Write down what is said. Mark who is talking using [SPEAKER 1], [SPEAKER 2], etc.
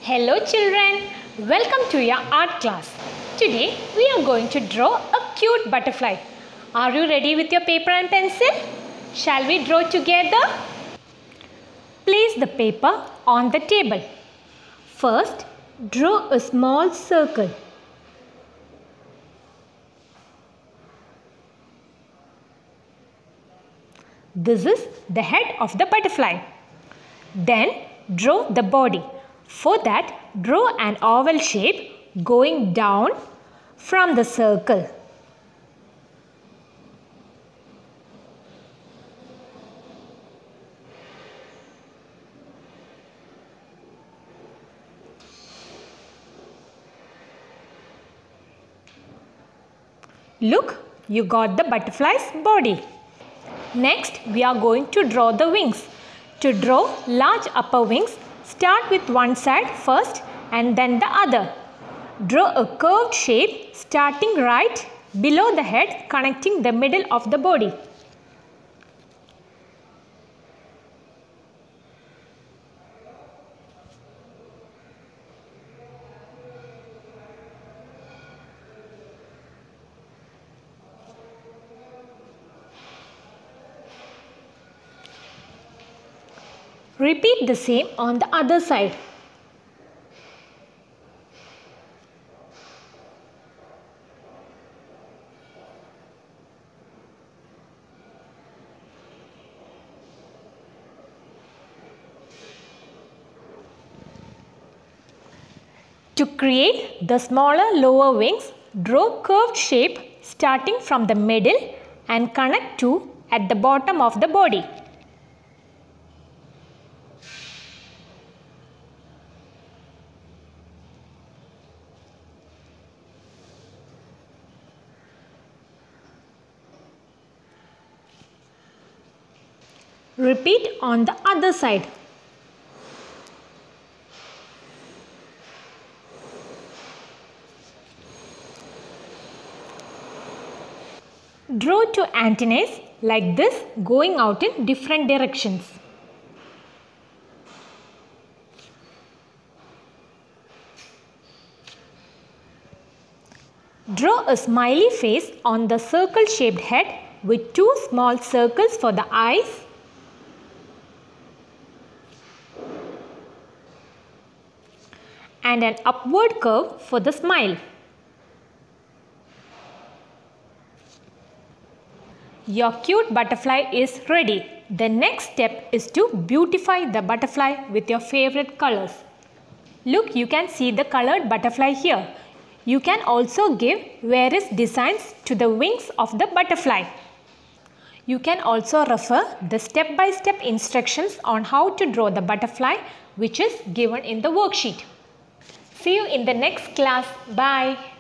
[SPEAKER 1] Hello children, welcome to your art class. Today we are going to draw a cute butterfly. Are you ready with your paper and pencil? Shall we draw together? Place the paper on the table. First, draw a small circle. This is the head of the butterfly. Then draw the body. For that, draw an oval shape going down from the circle. Look, you got the butterfly's body. Next, we are going to draw the wings. To draw large upper wings, start with one side first and then the other. Draw a curved shape starting right below the head, connecting the middle of the body. Repeat the same on the other side. To create the smaller lower wings, draw curved shape starting from the middle and connect two at the bottom of the body. Repeat on the other side. Draw two antennae like this going out in different directions. Draw a smiley face on the circle-shaped head with two small circles for the eyes . And an upward curve for the smile. Your cute butterfly is ready. The next step is to beautify the butterfly with your favorite colors. Look, you can see the colored butterfly here. You can also give various designs to the wings of the butterfly. You can also refer the step-by-step instructions on how to draw the butterfly, which is given in the worksheet. See you in the next class. Bye.